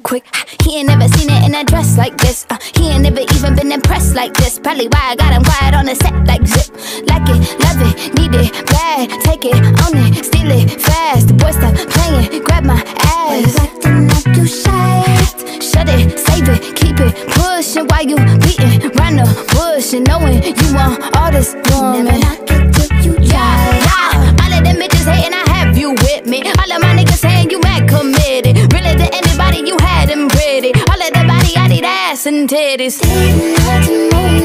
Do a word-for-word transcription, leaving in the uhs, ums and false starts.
quick. He ain't never seen it in a dress like this. uh, He ain't never even been impressed like this. Probably why I got him quiet on the set like zip. Like it, love it, need it, bad. Take it, own it, steal it, fast. The boy stop playing, grab my ass. Acting like you shy. Shut it, save it, keep it pushing while you beating round the bush and knowing you want all this woman. Never knock it till you try. Yeah, yeah. All of them bitches hating, I have you with me. All of my niggas saying you mad committed. Really to anybody, you had them pretty. All of the body, I need ass and titties. Didn't have to know